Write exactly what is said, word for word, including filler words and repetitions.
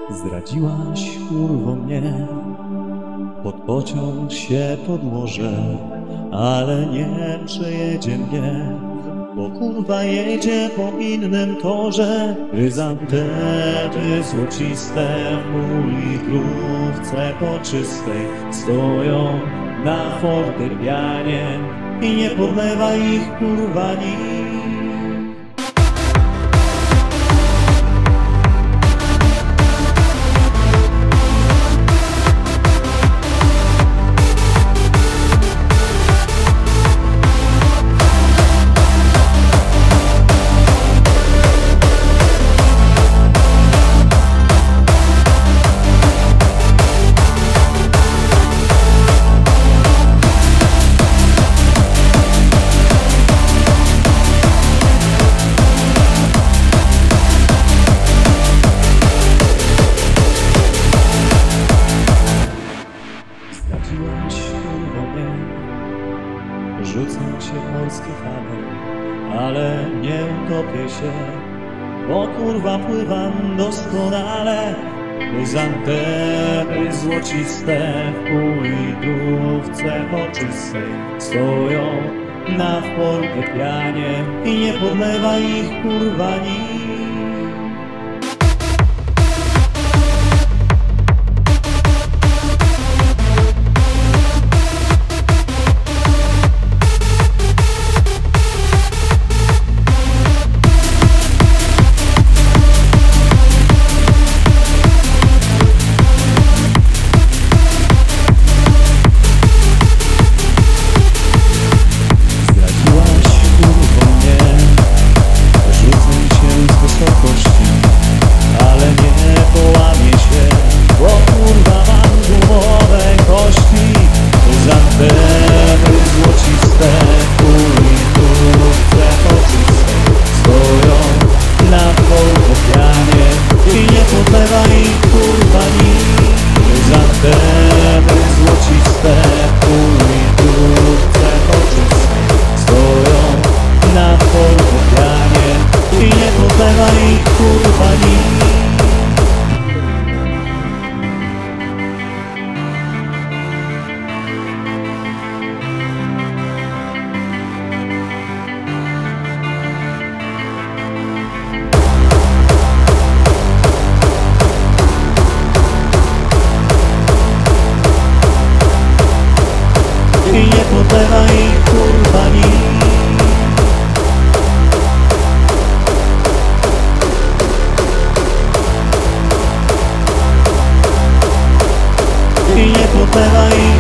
Zdradziłaś, kurwo, mnie, pod pociąg się podłożę, ale nie przejedzie mnie, bo kurwa jedzie po innym torze. Chryzantemy złociste w litrówce poczystej stoją na fortepianie i nie podlewa ich kurwa nikt. Zdradziłaś, kurwo, mnie, rzucam się w morskie fale, ale nie utopię się, bo kurwa pływam doskonale. Chryzantemy złociste w półlitrówce poczystej stoją na fortepianie i nie podlewa ich kurwa nikt. I nie podlewa ich kurwa nikt. I nie podlewa ich